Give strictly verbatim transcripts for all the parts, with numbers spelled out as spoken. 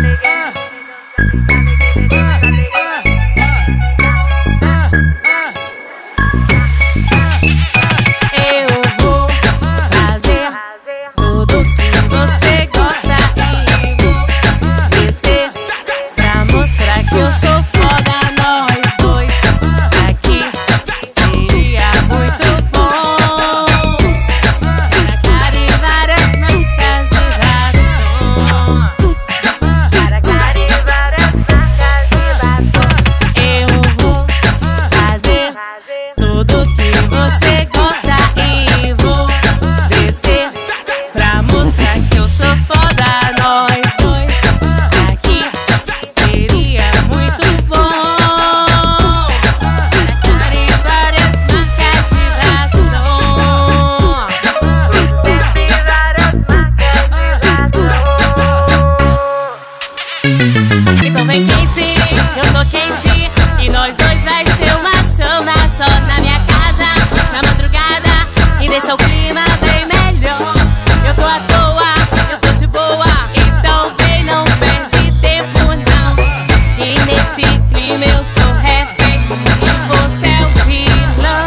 Então vem quente, eu tô quente, e nós dois vai ser uma chama só na minha casa, na madrugada, e deixa o clima bem melhor. Eu tô à toa, eu tô de boa, então vem, não perde tempo não, que nesse clima eu sou refém e você é o vilão.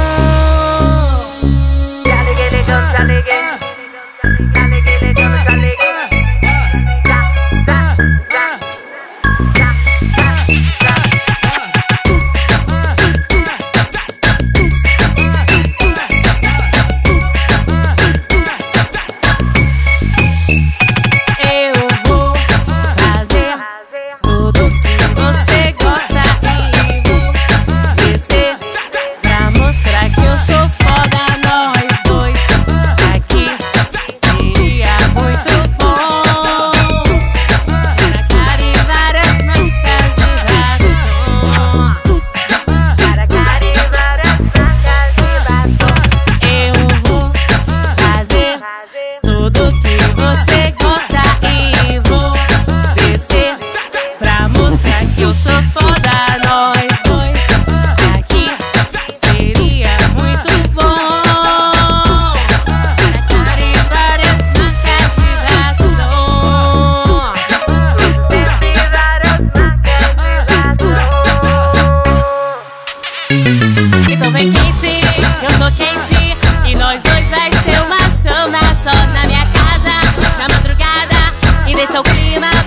Já liguei, ligando, já liguei, já liguei, ligando, já liguei. Então vem quente, eu tô quente, e nós dois vai ser uma chama só na minha casa, na madrugada, e deixa o clima